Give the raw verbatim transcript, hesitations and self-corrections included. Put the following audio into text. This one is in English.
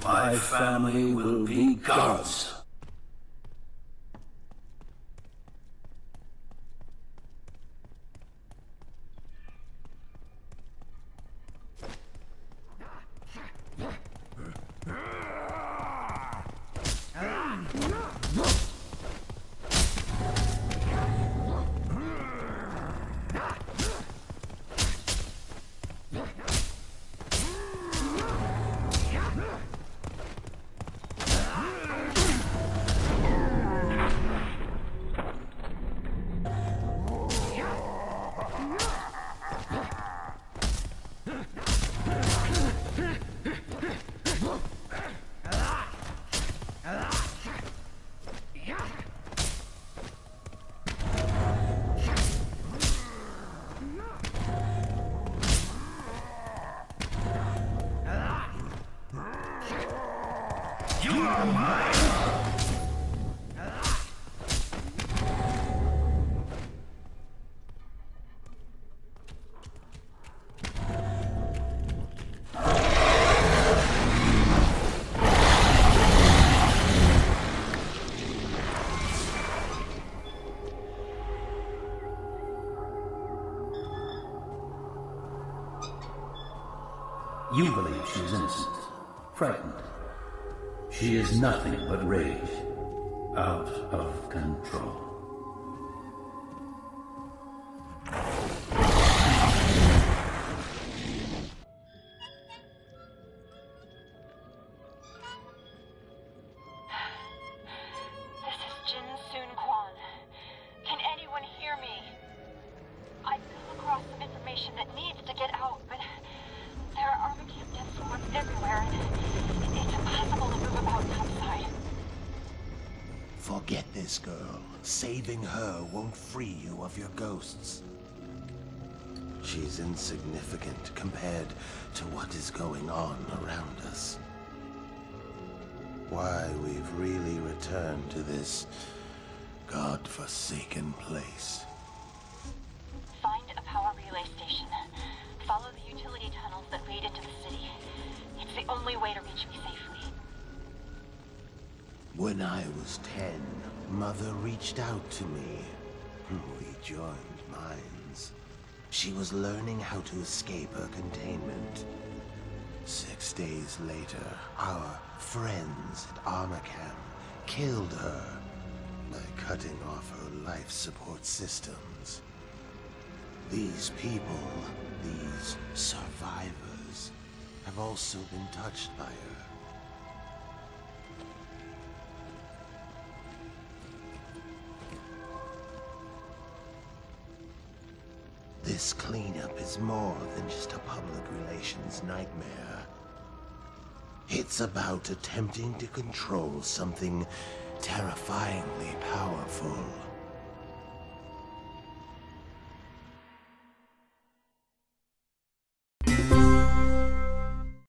My family will be gods. You believe she is innocent, frightened. She is nothing but rage, out of control. This is Jun Sun-Kwon. Can anyone hear me? I've come across some information that needs to get out, but there are Armacham death squads everywhere, and it's impossible to move about topside. Forget this girl. Saving her won't free you of your ghosts. She's insignificant compared to what is going on around us. Why we've really returned to this godforsaken place. Find a power relay station. Follow the utility tunnels that lead into the city. It's the only way to reach me safely. When I was ten, Mother reached out to me. We joined minds. She was learning how to escape her containment. Six days later, our friends at Armacham killed her by cutting off her life support systems. These people, these survivors, have also been touched by her. This cleanup is more than just a public relations nightmare. It's about attempting to control something terrifyingly powerful.